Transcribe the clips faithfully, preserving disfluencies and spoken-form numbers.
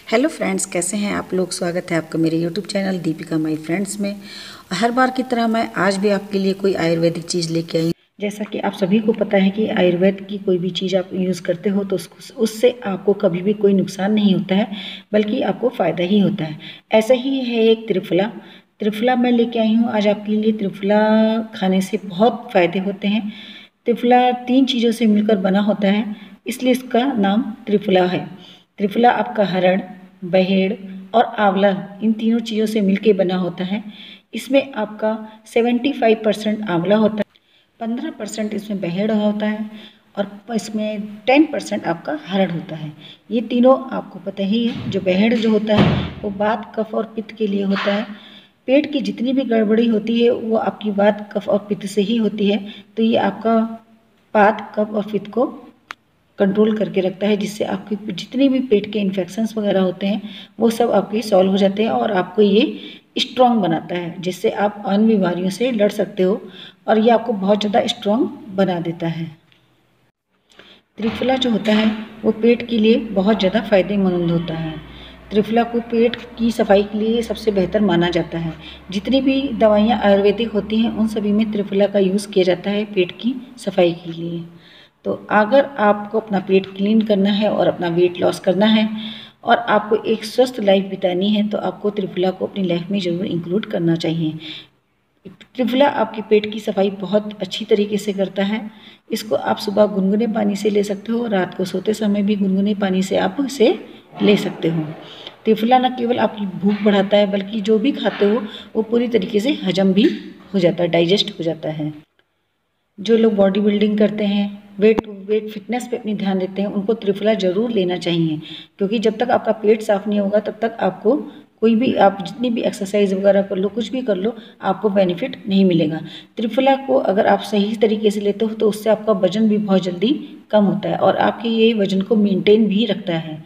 Hello friends, कैसे हैं आप लोग। स्वागत है आपका मेरे YouTube channel Deepika my friends में। हर बार की तरह मैं आज भी आपके लिए कोई आयुर्वेदिक चीज़ लेके आई। जैसा कि आप सभी को पता है कि आयुर्वेद की कोई भी चीज़ आप यूज़ करते हो तो उसको उससे आपको कभी भी कोई नुकसान नहीं होता है, बल्कि आपको फ़ायदा ही होता है। ऐसा ही है एक त्रिफला। त्रिफला मैं लेके आई हूँ आज आपके लिए। त्रिफला खाने से बहुत फ़ायदे होते हैं। त्रिफला तीन चीज़ों से मिलकर बना होता है, इसलिए इसका नाम त्रिफला है। त्रिफला आपका हरड़, बहेड़ और आंवला इन तीनों चीज़ों से मिलके बना होता है। इसमें आपका पचहत्तर परसेंट आंवला होता है, पंद्रह परसेंट इसमें बहेड़ होता है और इसमें दस परसेंट आपका हरड़ होता है। ये तीनों आपको पता ही है। जो बहेड़ जो होता है वो वात, कफ और पित्त के लिए होता है। पेट की जितनी भी गड़बड़ी होती है वो आपकी वात, कफ और पित्त से ही होती है। तो ये आपका वात, कफ और पित्त को कंट्रोल करके रखता है, जिससे आपके जितने भी पेट के इन्फेक्शंस वगैरह होते हैं वो सब आपके सॉल्व हो जाते हैं और आपको ये स्ट्रॉन्ग बनाता है, जिससे आप अन्य बीमारियों से लड़ सकते हो और ये आपको बहुत ज़्यादा स्ट्रॉन्ग बना देता है। त्रिफला जो होता है वो पेट के लिए बहुत ज़्यादा फायदेमंद होता है। त्रिफला को पेट की सफाई के लिए सबसे बेहतर माना जाता है। जितनी भी दवाइयाँ आयुर्वेदिक होती हैं उन सभी में त्रिफला का यूज़ किया जाता है पेट की सफाई के लिए। तो अगर आपको अपना पेट क्लीन करना है और अपना वेट लॉस करना है और आपको एक स्वस्थ लाइफ बितानी है तो आपको त्रिफला को अपनी लाइफ में ज़रूर इंक्लूड करना चाहिए। त्रिफला आपके पेट की सफाई बहुत अच्छी तरीके से करता है। इसको आप सुबह गुनगुने पानी से ले सकते हो, रात को सोते समय भी गुनगुने पानी से आप इसे ले सकते हो। त्रिफला न केवल आपकी भूख बढ़ाता है, बल्कि जो भी खाते हो वो पूरी तरीके से हजम भी हो जाता है, डाइजेस्ट हो जाता है। जो लोग बॉडी बिल्डिंग करते हैं, वेट वेट फिटनेस पे अपनी ध्यान देते हैं, उनको त्रिफला ज़रूर लेना चाहिए, क्योंकि जब तक आपका पेट साफ नहीं होगा तब तक आपको कोई भी, आप जितनी भी एक्सरसाइज वगैरह कर लो, कुछ भी कर लो, आपको बेनिफिट नहीं मिलेगा। त्रिफला को अगर आप सही तरीके से लेते हो तो उससे आपका वजन भी बहुत जल्दी कम होता है और आपके ये वजन को मेंटेन भी रखता है।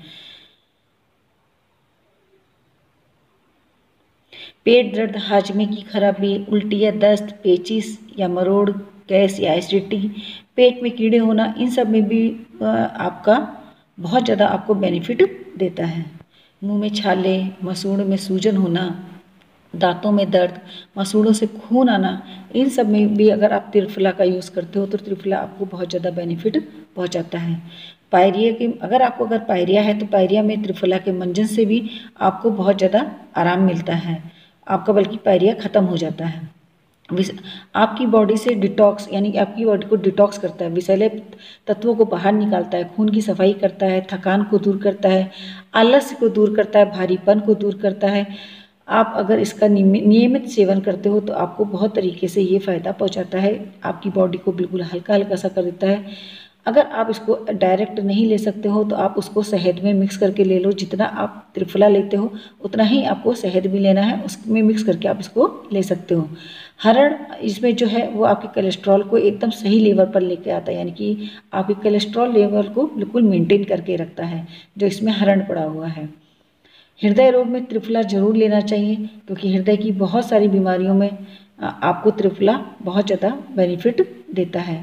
पेट दर्द, हाजमे की खराबी, उल्टी या दस्त, पेचिस या मरोड़, गैस या एसिडिटी, पेट में कीड़े होना, इन सब में भी आपका बहुत ज़्यादा आपको बेनिफिट देता है। मुंह में छाले, मसूड़ों में सूजन होना, दांतों में दर्द, मसूड़ों से खून आना, इन सब में भी अगर आप त्रिफला का यूज़ करते हो तो त्रिफला आपको बहुत ज़्यादा बेनिफिट पहुंचाता है। पायरिया के अगर आपको अगर पायरिया है तो पायरिया में त्रिफला के मंजन से भी आपको बहुत ज़्यादा आराम मिलता है, आपका बल्कि पायरिया ख़त्म हो जाता है। आपकी बॉडी से डिटॉक्स, यानी कि आपकी बॉडी को डिटॉक्स करता है, विषैले तत्वों को बाहर निकालता है, खून की सफाई करता है, थकान को दूर करता है, आलस्य को दूर करता है, भारीपन को दूर करता है। आप अगर इसका नियमित सेवन करते हो तो आपको बहुत तरीके से ये फ़ायदा पहुंचाता है, आपकी बॉडी को बिल्कुल हल्का हल्का सा कर देता है। अगर आप इसको डायरेक्ट नहीं ले सकते हो तो आप उसको शहद में मिक्स करके ले लो। जितना आप त्रिफला लेते हो उतना ही आपको शहद भी लेना है, उसमें मिक्स करके आप इसको ले सकते हो। हरड़ इसमें जो है वो आपके कोलेस्ट्रॉल को एकदम सही लेवल पर लेके आता है, यानी कि आपके कोलेस्ट्रॉल लेवल को बिल्कुल मेंटेन करके रखता है, जो इसमें हरड़ पड़ा हुआ है। हृदय रोग में त्रिफला जरूर लेना चाहिए, क्योंकि हृदय की बहुत सारी बीमारियों में आपको त्रिफला बहुत ज़्यादा बेनिफिट देता है।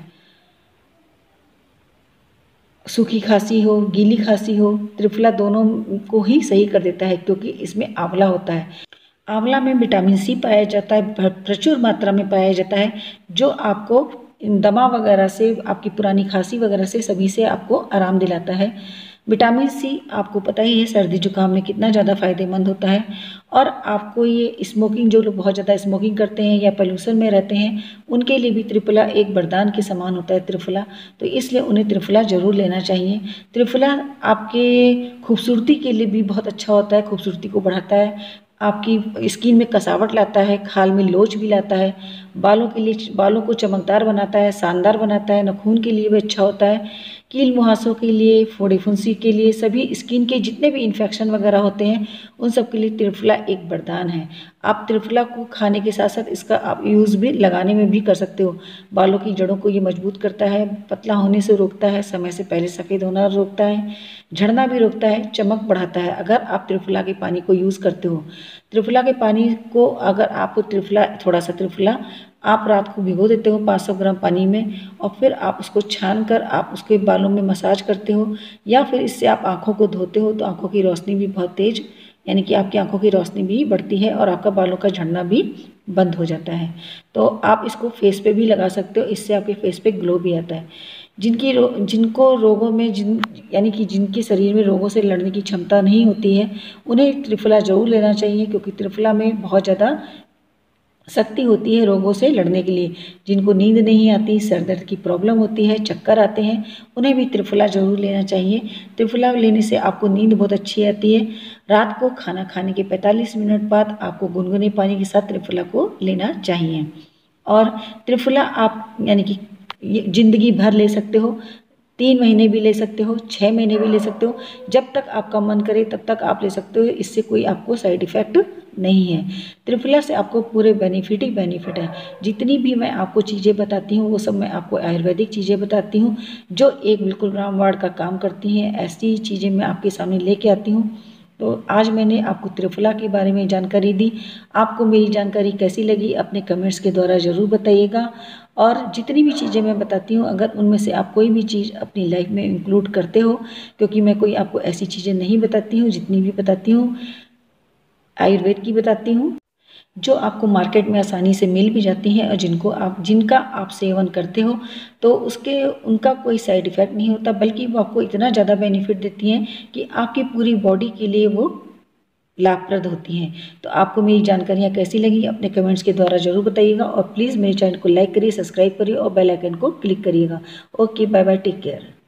सूखी खांसी हो, गीली खांसी हो, त्रिफला दोनों को ही सही कर देता है, क्योंकि इसमें आंवला होता है। आंवला में विटामिन सी पाया जाता है, प्रचुर मात्रा में पाया जाता है, जो आपको दमा वगैरह से, आपकी पुरानी खांसी वगैरह से, सभी से आपको आराम दिलाता है। विटामिन सी आपको पता ही है सर्दी जुकाम में कितना ज़्यादा फायदेमंद होता है। और आपको ये स्मोकिंग, जो लोग बहुत ज़्यादा स्मोकिंग करते हैं या पोल्यूशन में रहते हैं, उनके लिए भी त्रिफला एक वरदान के समान होता है त्रिफला, तो इसलिए उन्हें त्रिफला ज़रूर लेना चाहिए। त्रिफला आपके खूबसूरती के लिए भी बहुत अच्छा होता है, खूबसूरती को बढ़ाता है, आपकी स्किन में कसावट लाता है, खाल में लोच भी लाता है, बालों के लिए, बालों को चमकदार बनाता है, शानदार बनाता है, नाखून के लिए भी अच्छा होता है, कील मुहासों के लिए, फोड़े फुंसी के लिए, सभी स्किन के जितने भी इन्फेक्शन वगैरह होते हैं उन सब के लिए त्रिफला एक वरदान है। आप त्रिफला को खाने के साथ साथ इसका आप यूज़ भी लगाने में भी कर सकते हो। बालों की जड़ों को ये मजबूत करता है, पतला होने से रोकता है, समय से पहले सफ़ेद होना रोकता है, झड़ना भी रोकता है, चमक बढ़ाता है अगर आप त्रिफला के पानी को यूज़ करते हो। त्रिफला के पानी को अगर आप त्रिफला थोड़ा सा त्रिफला आप रात को भिगो देते हो पाँच सौ ग्राम पानी में और फिर आप उसको छान कर आप उसके बालों में मसाज करते हो, या फिर इससे आप आँखों को धोते हो तो आँखों की रोशनी भी बहुत तेज़, यानी कि आपकी आँखों की रोशनी भी बढ़ती है और आपका बालों का झड़ना भी बंद हो जाता है। तो आप इसको फेस पे भी लगा सकते हो, इससे आपके फेस पे ग्लो भी आता है। जिनकी रो जिनको रोगों में जिन यानी कि जिनके शरीर में रोगों से लड़ने की क्षमता नहीं होती है, उन्हें त्रिफला ज़रूर लेना चाहिए, क्योंकि त्रिफला में बहुत ज़्यादा शक्ति होती है रोगों से लड़ने के लिए। जिनको नींद नहीं आती, सर दर्द की प्रॉब्लम होती है, चक्कर आते हैं, उन्हें भी त्रिफला ज़रूर लेना चाहिए। त्रिफला लेने से आपको नींद बहुत अच्छी आती है। रात को खाना खाने के पैंतालीस मिनट बाद आपको गुनगुने पानी के साथ त्रिफला को लेना चाहिए। और त्रिफला आप यानी कि ज़िंदगी भर ले सकते हो, तीन महीने भी ले सकते हो, छः महीने भी ले सकते हो, जब तक आपका मन करे तब तक आप ले सकते हो। इससे कोई आपको साइड इफ़ेक्ट नहीं है। त्रिफला से आपको पूरे बेनिफिट ही बेनिफिट है। जितनी भी मैं आपको चीज़ें बताती हूँ वो सब मैं आपको आयुर्वेदिक चीज़ें बताती हूँ जो एक बिल्कुल रामबाण का काम करती हैं। ऐसी चीज़ें मैं आपके सामने लेके आती हूँ। तो आज मैंने आपको त्रिफला के बारे में जानकारी दी। आपको मेरी जानकारी कैसी लगी अपने कमेंट्स के द्वारा ज़रूर बताइएगा। और जितनी भी चीज़ें मैं बताती हूँ, अगर उनमें से आप कोई भी चीज़ अपनी लाइफ में इंक्लूड करते हो, क्योंकि मैं कोई आपको ऐसी चीज़ें नहीं बताती हूँ, जितनी भी बताती हूँ आयुर्वेद की बताती हूँ, जो आपको मार्केट में आसानी से मिल भी जाती हैं और जिनको आप जिनका आप सेवन करते हो तो उसके उनका कोई साइड इफ़ेक्ट नहीं होता, बल्कि वो आपको इतना ज़्यादा बेनिफिट देती हैं कि आपकी पूरी बॉडी के लिए वो लाभप्रद होती हैं। तो आपको मेरी जानकारियाँ कैसी लगी अपने कमेंट्स के द्वारा ज़रूर बताइएगा और प्लीज़ मेरे चैनल को लाइक करिए, सब्सक्राइब करिए और बेल आइकन को क्लिक करिएगा। Okay, bye bye, take care.